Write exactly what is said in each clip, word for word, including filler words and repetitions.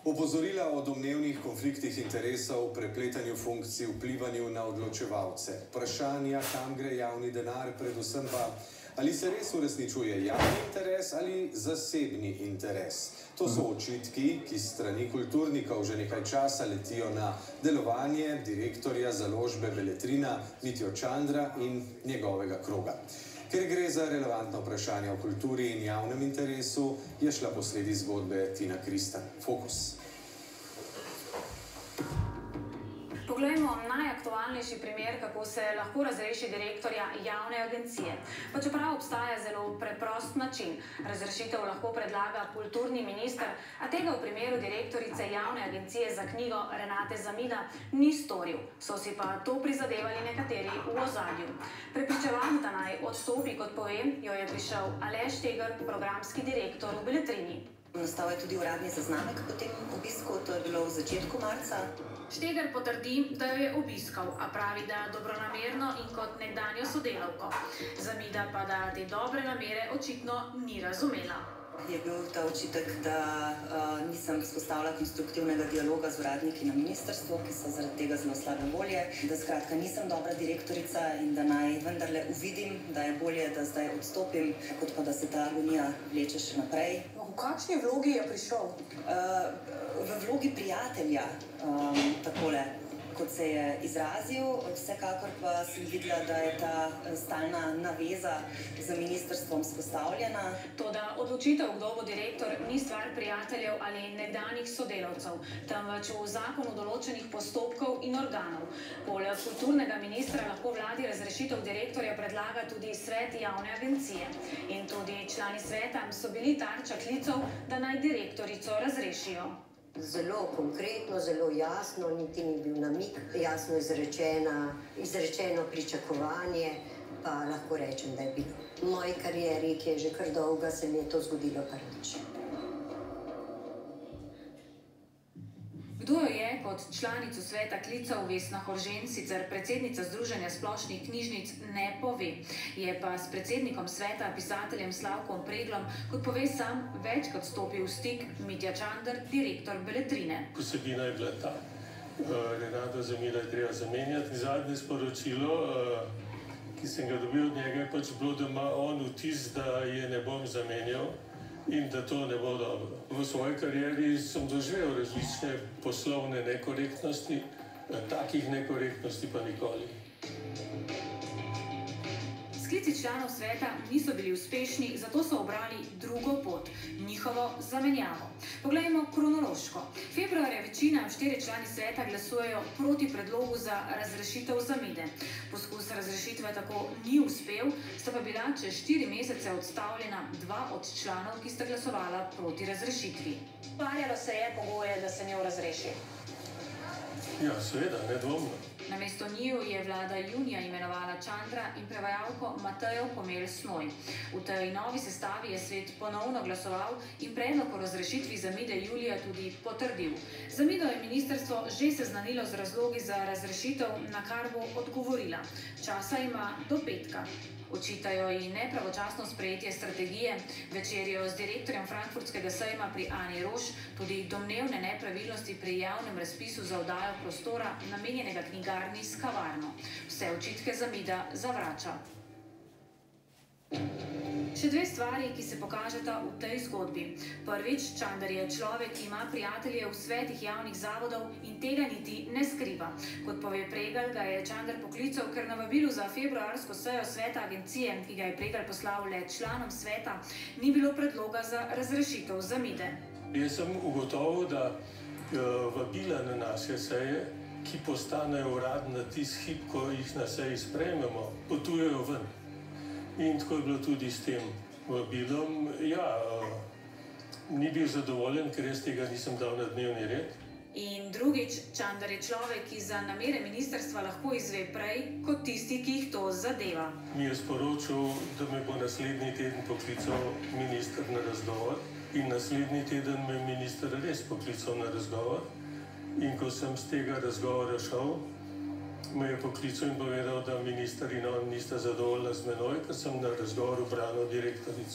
Opozorila o domnevnih konfliktih interesov, prepletanju funkcij, vplivanju na odločevalce. Vprašanja, kam gre javni denar, predvsem pa, ali se res uresničuje javni interes ali zasebni interes. To so očitki, ki strani kulturnikov že nekaj časa letijo na delovanje direktorja založbe Beletrina Mitjo Čandra in njegovega kroga. Ker gre za relevantno vprašanje o kulturi in javnem interesu, je šla po sledi zgodbe Tina Kristan. Fokus. Poglejmo najaktualnejši primer, kako se lahko razreši direktorja javne agencije. Pa čeprav obstaja zelo preprost način. Razrešitev lahko predlaga kulturni minister, a tega v primeru direktorice javne agencije za knjigo Renate Zamida ni storil. So si pa to prizadevali nekateri v ozadju. Prepričevan, da naj odstopi, kot povem, jo je prišel Aleš Štegar, programski direktor v Beletrini. Nastal je tudi uradni zaznamek po tem obisku, to je bilo v začetku marca. Štegar potrdi, da jo je obiskal, a pravi, da dobronamerno in kot nekdanjo sodelavko. Zamida pa, da te dobre namere očitno ni razumela. Je bil ta očitek, da uh, nisem vzpostavila konstruktivnega dialoga z uradniki na ministrstvu, ki so zaradi tega zelo slabe volje, da skratka nisem dobra direktorica in da naj vendarle uvidim, da je bolje, da zdaj odstopim, kot pa da se ta agonija vleče še naprej. V kakšni vlogi je prišel? Uh, v vlogi prijatelja, um, takole, kot se je izrazil. Vsekakor pa sem videla, da je ta stalna naveza z ministrstvom vzpostavljena. Toda odločitev, kdo bo direktor, ni stvar prijateljev ali nekdanjih sodelavcev, temveč v zakonu določenih postopkov in organov. Poleg kulturnega ministra lahko vladi razrešitev direktorja predlaga tudi svet javne agencije. In tudi člani sveta so bili tarča klicev, da naj direktorico razrešijo. Zelo konkretno, zelo jasno, niti ni bil namig, jasno izrečena, izrečeno pričakovanje, pa lahko rečem, da je bilo. V moji karieri, ki je že kar dolga, se mi je to zgodilo prvič. Kdo jo je kot članico sveta klical Vesna Horžen, sicer predsednica Združenja splošnih knjižnic, ne pove. Je pa s predsednikom sveta, pisateljem Slavkom Preglom, kot pove sam, večkrat stopil v stik Mitja Čander, direktor Beletrine. Vsebina je bila ta. Renato Zamida je treba zamenjati. Zadnje sporočilo, ki sem ga dobil od njega, je pač bilo, da ima on vtis, da je ne bom zamenjal in da to ne bo dobro. V svoji karieri sem doživel različne poslovne nekorektnosti, takih nekorektnosti pa nikoli. Sklici članov sveta niso bili uspešni, zato so obrali drugo pot, njihovo zamenjavo. Poglejmo kronološko. Februarja večina, štiri člani sveta, glasujejo proti predlogu za razrešitev Zamide. Poskus razrešitve tako ni uspel, sta pa bila čez štiri mesece odstavljena dva od članov, ki sta glasovala proti razrešitvi. Parjalo se je pogoje, da se njo razreši. Ja, seveda, nedvomno. Namesto njiju je vlada junija imenovala Čandra in prevajalko Matejo Pomel Snoj. V tej novi sestavi je svet ponovno glasoval in predlog o razrešitvi Zamide julija tudi potrdil. Zamido je ministrstvo že seznanilo z razlogi za razrešitev, na kar bo odgovorila. Časa ima do petka. Očitajo ji nepravočasno sprejetje strategije, večerjo z direktorjem Frankfurtskega sejma pri Ani Roš, tudi domnevne nepravilnosti pri javnem razpisu za oddajo prostora namenjenega knjigarni s kavarno. Vse očitke Zamida zavrača. Še dve stvari, ki se pokažeta v tej zgodbi. Prvič, Čander je človek, ki ima prijatelje v svetih javnih zavodov in tega niti ne skriva. Kot pove Pregelj, ga je Čander poklical, ker na vabilu za februarsko sejo sveta agencije, ki ga je Pregelj poslal le članom sveta, ni bilo predloga za razrešitev Zamide. Jaz sem ugotovil, da vabila na naše seje, ki postanejo uradna tisti hip, ko jih na seji sprejmemo, potujejo ven. In tako je bilo tudi s tem vabilom. Ja, ni bil zadovoljen, ker jaz tega nisem dal na dnevni red. In drugič, Čander je človek, ki za namere ministrstva lahko izve prej, kot tisti, ki jih to zadeva. Mi je sporočil, da me bo naslednji teden poklical minister na razgovor in naslednji teden me je minister res poklical na razgovor. In ko sem z tega razgovora šel, me je poklical in povedal, da minister in on nista zadovoljna z menoj, ker sem na razgovoru branil direktorico.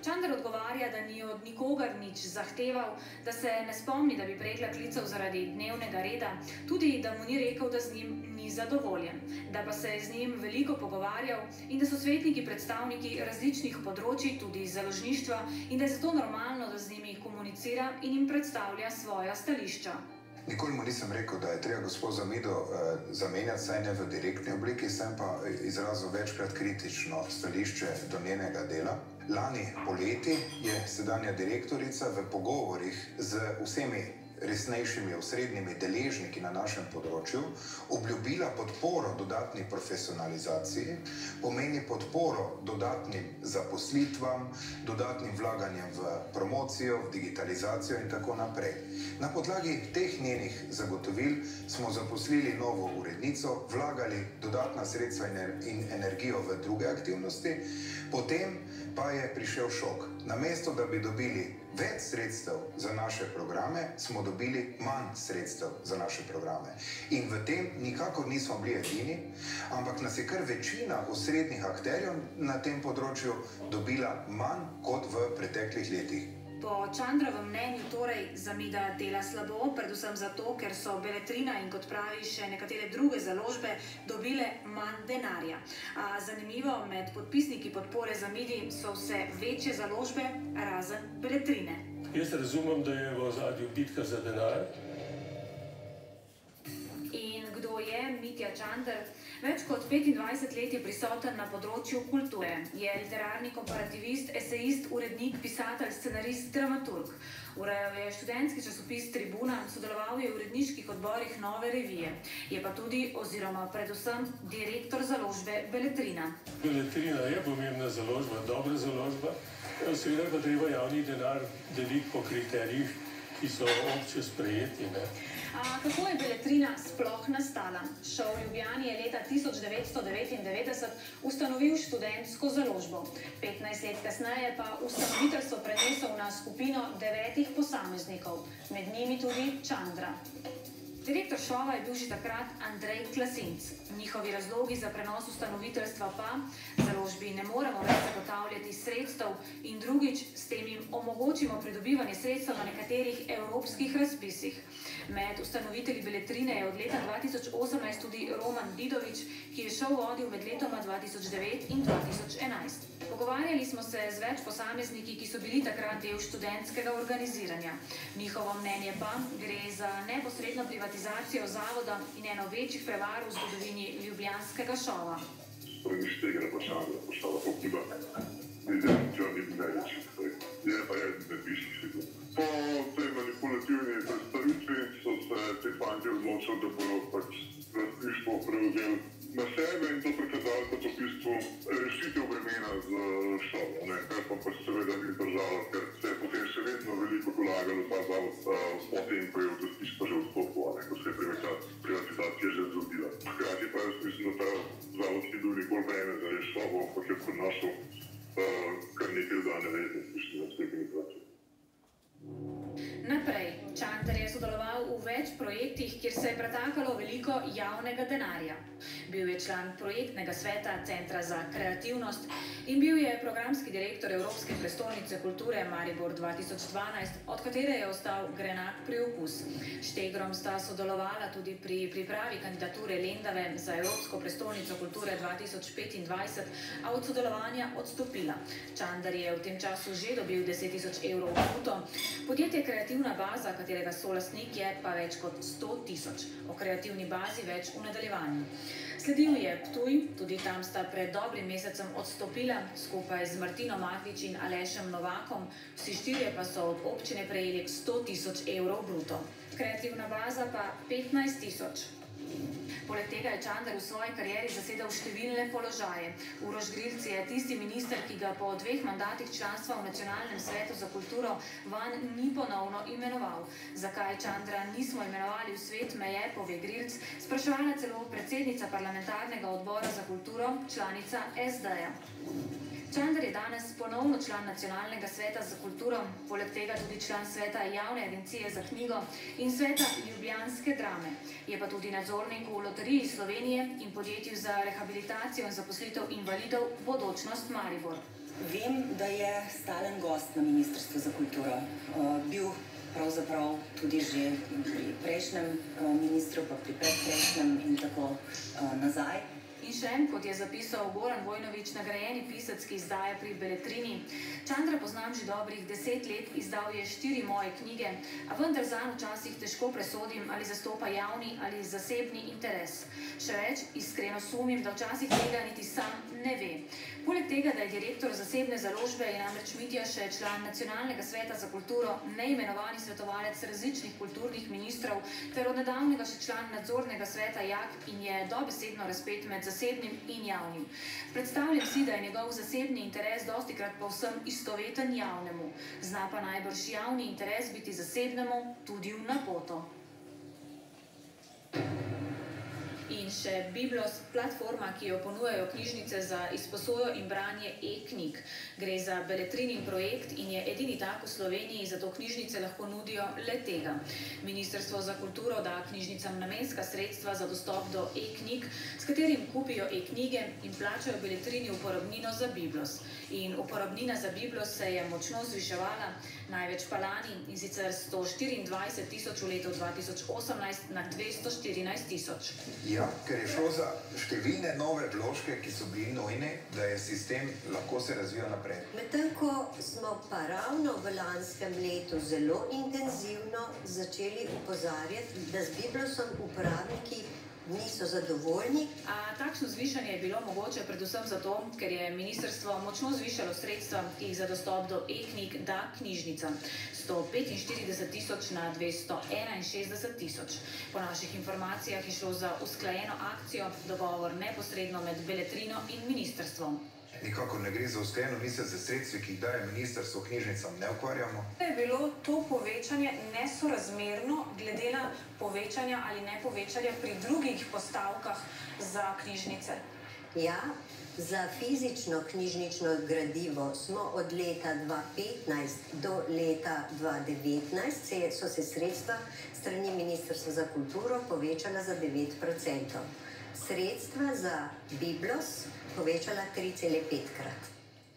Čander odgovarja, da ni od nikogar nič zahteval, da se ne spomni, da bi Pregla klical zaradi dnevnega reda, tudi da mu ni rekel, da z njim ni zadovoljen, da pa se je z njim veliko pogovarjal in da so svetniki predstavniki različnih področij, tudi založništva, in da je zato normalno, da z njimi komunicira in jim predstavlja svoja stališča. Nikoli mu nisem rekel, da je treba gospod Zamido eh, zamenjati, saj ne v direktni obliki, sem pa izrazil večkrat kritično stališče do njenega dela. Lani poleti je sedanja direktorica v pogovorih z vsemi resnejšimi osrednjimi deležniki na našem področju obljubila podporo dodatni profesionalizaciji, pomeni podporo dodatnim zaposlitvam, dodatnim vlaganjem v promocijo, v digitalizacijo in tako naprej. Na podlagi teh njenih zagotovil smo zaposlili novo urednico, vlagali dodatna sredstva in energijo v druge aktivnosti, potem pa je prišel šok. Namesto, da bi dobili več sredstev za naše programe, smo dobili manj sredstev za naše programe. In v tem nikakor nismo bili edini, ampak nas je kar večina osrednjih akterjev na tem področju dobila manj kot v preteklih letih. Po Čandrovem mnenju torej Zamida dela slabo, predvsem zato, ker so Beletrina in, kot pravi, še nekatere druge založbe dobile manj denarja. A zanimivo, med podpisniki podpore Zamidi so vse večje založbe, razen Beletrine. Jaz razumem, da je v ozadju bitka za denar. In kdo je Mitja Čander? Več kot petindvajset let je prisoten na področju kulture. Je literarni komparativist, esejist, urednik, pisatelj, scenarist, dramaturg. Urejal je študentski časopis Tribuna, sodeloval je v uredniških odborih Nove revije. Je pa tudi, oziroma predvsem, direktor založbe Beletrina. Beletrina je pomembna založba, dobra založba. Seveda pa treba javni denar deliti po kriterijih, ki so obče sprejeti, ne? A kako je Beletrina sploh nastala? Šov v Ljubljani je leta tisoč devetsto devetindevetdeset ustanovil študentsko založbo. petnajst let kasneje pa ustanoviteljstvo prenesel na skupino devetih posameznikov, med njimi tudi Čandra. Direktor šova je bil že takrat Andrej Klasinc. Njihovi razlogi za prenos ustanoviteljstva pa založbi ne moremo več zagotavljati sredstev in drugič s tem jim omogočimo pridobivanje sredstev na nekaterih evropskih razpisih. Med ustanovitelji Beletrine je od leta dva tisoč osemnajst tudi Roman Didovič, ki je šov vodil med letoma dva tisoč devet in dva tisoč enajst. Pogovarjali smo se z več posamezniki, ki so bili takrat del študentskega organiziranja. Njihovo mnenje pa gre za neposredno privatizacijo zavoda in eno večjih prevar v zgodovini ljubljanskega šova. Nič tega ne vprašanja, vprašanja pokiba. Identijo ni največ. Je pa eden nepišnih. Po tej manipulativni predstavitvi so se te fantje odločili, da bodo pač lastništvo prevzeli na sebe in to prikazali kot v bistvu rešitev bremena z šovom, kar pa pač seveda ni držalo, ker se je potem še vedno veliko polagalo ta zavod po tem, ko je v lastništvo že vstopilo, ko se je privatizacija že zgodila. Hkrati pa jaz mislim, da ta zavod ni bil nikoli breme za reč šovo, ampak je prinašal kar nekaj dodane vrednosti na sklepini pravice. Naprej. Čander je sodeloval v več projektih, kjer se je pretakalo veliko javnega denarja. Bil je član projektnega sveta Centra za kreativnost in bil je programski direktor Evropske prestolnice kulture Maribor dva tisoč dvanajst, od katere je ostal grenak priokus. Štegrom sta sodelovala tudi pri pripravi kandidature Lendave za Evropsko prestolnico kulture dva tisoč petindvajset, a od sodelovanja odstopila. Čander je v tem času že dobil deset tisoč evrov bruto. Podjetje Kreativna baza, katerega solastnik je pa več kot sto tisoč. O kreativni bazi več v nadaljevanju. Sledil je Ptuj, tudi tam sta pred dobrim mesecem odstopila, skupaj z Martino Maklič in Alešem Novakom, vsi štirje pa so od občine prejeli sto tisoč evrov bruto. Kreativna baza pa petnajst tisoč. Poleg tega je Čander v svoji karieri zasedal številne položaje. Uroš Grilc je tisti minister, ki ga po dveh mandatih članstva v Nacionalnem svetu za kulturo vanj ni ponovno imenoval. Zakaj Čandra nismo imenovali v svet, me je, pove Grilc, spraševala celo predsednica parlamentarnega odbora za kulturo, članica es de-ja. Čander je danes ponovno član Nacionalnega sveta za kulturo, poleg tega tudi član sveta Javne agencije za knjigo in sveta Ljubljanske drame. Je pa tudi nadzornik v Loteriji Slovenije in podjetju za rehabilitacijo in zaposlitev invalidov Bodočnost Maribor. Vem, da je stalen gost na Ministrstvu za kulturo. Uh, bil pravzaprav tudi že pri prejšnjem uh, ministru, pa pri predprejšnjem in tako uh, nazaj. In še, kot je zapisal Goran Vojnović, nagrajeni pisec, ki izdaja pri Beletrini: Čandra poznam že dobrih deset let, izdal je štiri moje knjige, a vendar zanj včasih težko presodim, ali zastopa javni ali zasebni interes. Še več, iskreno sumim, da včasih tega niti sam ne ve. Poleg tega, da je direktor zasebne založbe, je namreč Mitja še član Nacionalnega sveta za kulturo, neimenovani svetovalec različnih kulturnih ministrov, ter od nedavnega še član nadzornega sveta J A K in je dobesedno razpet med zasebnim in javnim. Predstavljam si, da je njegov zasebni interes dostikrat povsem istoveten javnemu. Zna pa najbrž javni interes biti zasebnemu tudi v napoto. In še Biblos, platforma, ki jo ponujajo knjižnice za izposojo in branje e-knjig. Gre za Beletrinin projekt in je edini tak v Sloveniji, zato knjižnice lahko nudijo le tega. Ministrstvo za kulturo da knjižnicam namenska sredstva za dostop do e-knjig, s katerim kupijo e-knjige in plačajo Beletrini uporabnino za Biblos. In uporabnina za Biblos se je močno zviševala, največ pa lani, in sicer sto štiriindvajset tisoč v letu dva tisoč osemnajst na dvesto štirinajst tisoč. Ja, ker je šlo za številne nove vložke, ki so bili nujni, da je sistem lahko se razvijal naprej. Medtem ko smo pa ravno v lanskem letu zelo intenzivno začeli opozarjati, da z Biblosom uporabniki niso zadovoljni. A takšno zvišanje je bilo mogoče predvsem zato, ker je ministrstvo močno zvišalo sredstva, ki jih za dostop do e-knjig da knjižnicam. sto petinštirideset tisoč na dvesto enainšestdeset tisoč. Po naših informacijah je šlo za usklajeno akcijo, dogovor neposredno med Beletrino in ministrstvom. Nikakor ne gre za usklajeno, mi se z sredstvi, ki jih daje ministrstvo knjižnicam, ne ukvarjamo. Je bilo to povečanje nesorazmerno glede na povečanja ali ne povečanja pri drugih postavkah za knjižnice? Ja, za fizično knjižnično gradivo smo od leta dva tisoč petnajst do leta dva tisoč devetnajst se so se sredstva strani Ministrstva za kulturo povečala za devet procentov. Sredstva za Biblos povečala tri cele pet krat.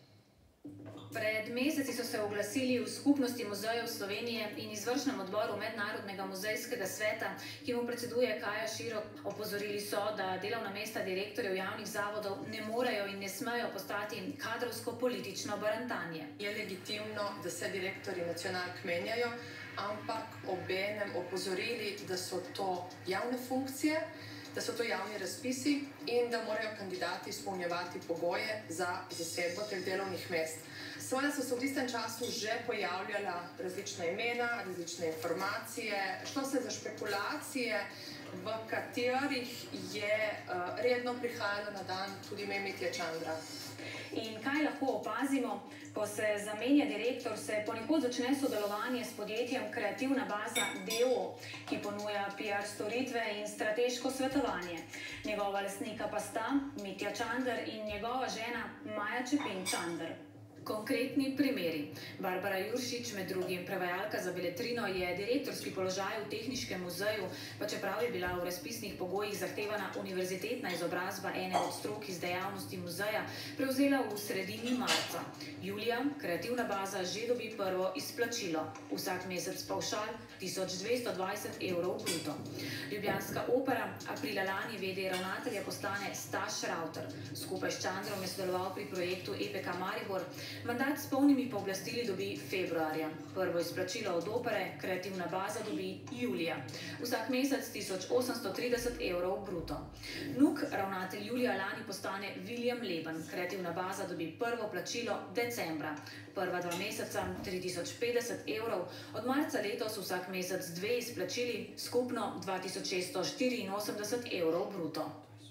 Pred meseci so se oglasili v Skupnosti muzejev Slovenije in izvršnem odboru Mednarodnega muzejskega sveta, ki mu predseduje Kaja Širok. Opozorili so, da delovna mesta direktorjev javnih zavodov ne morejo in ne smejo postati kadrovsko-politično barantanje. Je legitimno, da se direktorji nacionalk menjajo, ampak obenem opozorili, da so to javne funkcije, da so to javni razpisi in da morajo kandidati izpolnjevati pogoje za zasedbo teh delovnih mest. Seveda so se v tistem času že pojavljala različna imena, različne informacije, šlo se za špekulacije, v katerih je uh, redno prihajalo na dan tudi ime Mitje Čandra. In kaj lahko opazimo? Ko se zamenja direktor, se ponekod začne sodelovanje s podjetjem Kreativna baza D O O, ki ponuja P R storitve in strateško svetovanje. Njegova lastnika pa sta Mitja Čander in njegova žena Maja Čepin Čander. Konkretni primeri. Barbara Juršič, med drugim prevajalka za Beletrino, je direktorski položaj v Tehniškem muzeju, pa čeprav je bila v razpisnih pogojih zahtevana univerzitetna izobrazba ene od strok iz dejavnosti muzeja, prevzela v sredini marca. Julija Kreativna baza že dobi prvo izplačilo. Vsak mesec pavšal tisoč dvesto dvajset evrov bruto. Ljubljanska opera aprila lani v d ravnatelja postane Staš Ravter. Skupaj s Čandrom je sodeloval pri projektu E P K Maribor. Mandat s polnimi pooblastili dobi februarja. Prvo izplačilo od opere Kreativna baza dobi julija. Vsak mesec tisoč osemsto trideset evrov bruto. Nuk ravnatelj julija lani postane William Leben. Kreativna baza dobi prvo plačilo decembra. Prva dva meseca tri tisoč petdeset evrov, od marca letos vsak mesec dve izplačili, skupno dva tisoč šeststo štiriinosemdeset evrov bruto.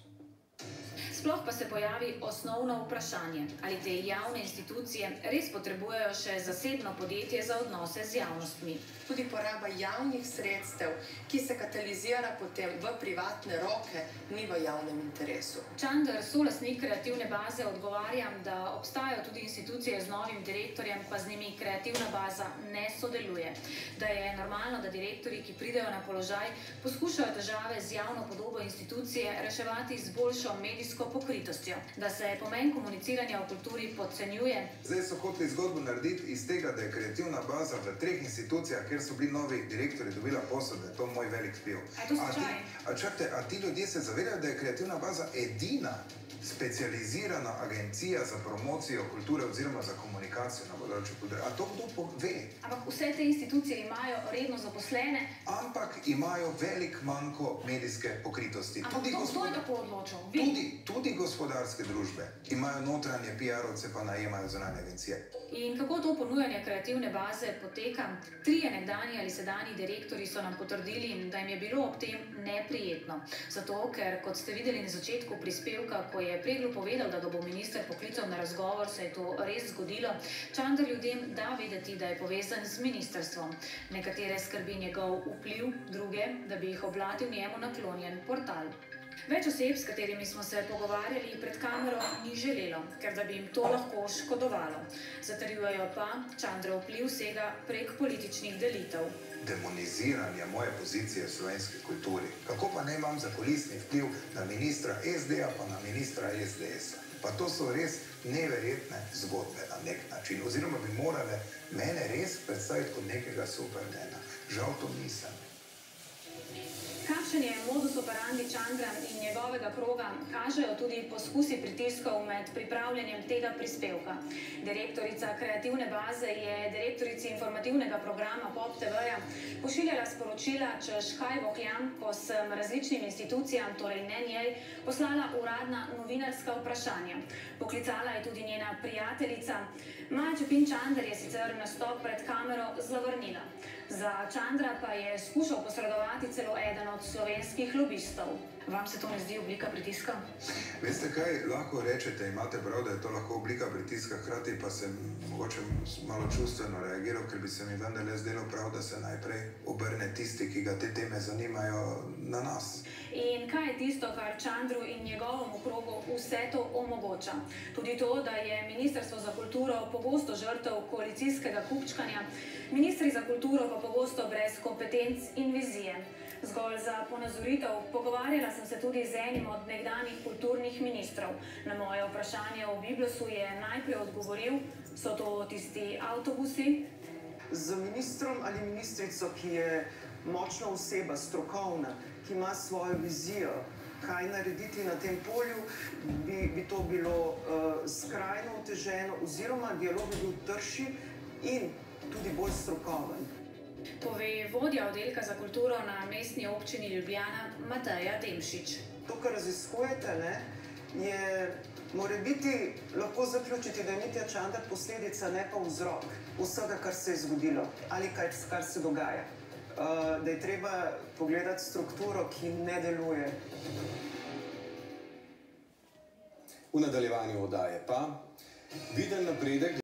Sploh pa se pojavi osnovno vprašanje, ali te javne institucije res potrebujejo še zasebno podjetje za odnose z javnostmi. Tudi poraba javnih sredstev, ki se katalizira potem v privatne roke, ni v javnem interesu. Čander, solastnik Kreativne baze, odgovarja, da obstajajo tudi institucije z novim direktorjem, pa z njimi Kreativna baza ne sodeluje. Da je normalno, da direktorji, ki pridejo na položaj, poskušajo težave z javno podobo institucije reševati z boljšo medijsko pokritostjo, da se pomen komuniciranja v kulturi podcenjuje. Zdaj so hoteli zgodbo narediti iz tega, da je kreativna baza v treh institucijah, kjer so bili novi direktorji dobila posel, da je to moj velik vpliv. A je to slučaj? A, čakajte, a ti ljudje se zavedajo, da je kreativna baza edina specializirana agencija za promocijo kulture oziroma za komunikacijo na področju kulture. A to kdo pove? Ampak vse te institucije imajo redno zaposlene. Ampak imajo velik manko medijske pokritosti. Ampak Tudi to gospod... kdo je tako odločil? Vi? Tudi, tudi gospodarske družbe imajo notranje P R-ovce, pa najemajo zunanje agencije. In kako to ponujanje kreativne baze poteka? Trije nekdanji ali sedanji direktorji so nam potrdili, da jim je bilo ob tem neprijetno. Zato, ker, kot ste videli na začetku prispevka, ko je Preglu povedal, da ga bo minister poklical na razgovor, se je to res zgodilo. Čander ljudem da vedeti, da je povezan z ministrstvom. Nekatere skrbi njegov vpliv, druge, da bi jih oblatil njemu naklonjen portal. Več oseb, s katerimi smo se pogovarjali pred kamero, ni želelo, ker da bi jim to lahko škodovalo. Zatrjujejo pa, Čandrov vpliv sega prek političnih delitev. Demoniziranje moje pozicije v slovenski kulturi. Kako pa ne imam zakulisni vpliv na ministra S D-ja pa na ministra S D S-a? Pa to so res neverjetne zgodbe na nek način. Oziroma bi morale mene res predstaviti kot nekega supermena. Žal to nisem. Kakšen je modus operandi Čandra in njegovega kroga, kažejo tudi poskusi pritiskov med pripravljanjem tega prispevka. Direktorica kreativne baze je direktorici informativnega programa Pop T V-ja pošiljala sporočila, češ kaj vohljam, ko sem različnim institucijam, torej ne njej, poslala uradna novinarska vprašanja. Poklicala je tudi njena prijateljica. Maja Čepin Čander je sicer nastop pred kamero zavrnila. Za Čandra pa je skušal posredovati celo eden od slovenskih lobistov. Vam se to ne zdi oblika pritiska? Veste kaj, lahko rečete, imate prav, da je to lahko oblika pritiska, hkrati pa sem mogoče malo čustveno reagiral, ker bi se mi vendarle zdelo prav, da se najprej obrne tisti, ki ga te teme zanimajo, na nas. In kaj je tisto, kar Čandru in njegovemu krogu vse to omogoča? Tudi to, da je Ministrstvo za kulturo pogosto žrtev koalicijskega kupčkanja, ministri za kulturo pa pogosto brez kompetenc in vizije. Zgolj za ponazoritev, pogovarjala sem se tudi z enim od nekdanjih kulturnih ministrov. Na moje vprašanje o Biblosu je najprej odgovoril, so to tisti avtobusi? Z ministrom ali ministrico, ki je močna oseba, strokovna, ki ima svojo vizijo, kaj narediti na tem polju, bi, bi to bilo uh, skrajno oteženo, oziroma dialog bi bil trši in tudi bolj strokoven. Pove vodja oddelka za kulturo na mestni občini Ljubljana, Mateja Demšič. To, kar raziskujete, ne, je morebiti lahko zaključiti, da je Mitja Čander posledica, ne pa vzrok vsega, kar se je zgodilo ali kaj, kar se dogaja. Uh, da je treba pogledati strukturo, ki ne deluje. V nadaljevanju oddaje pa viden napredek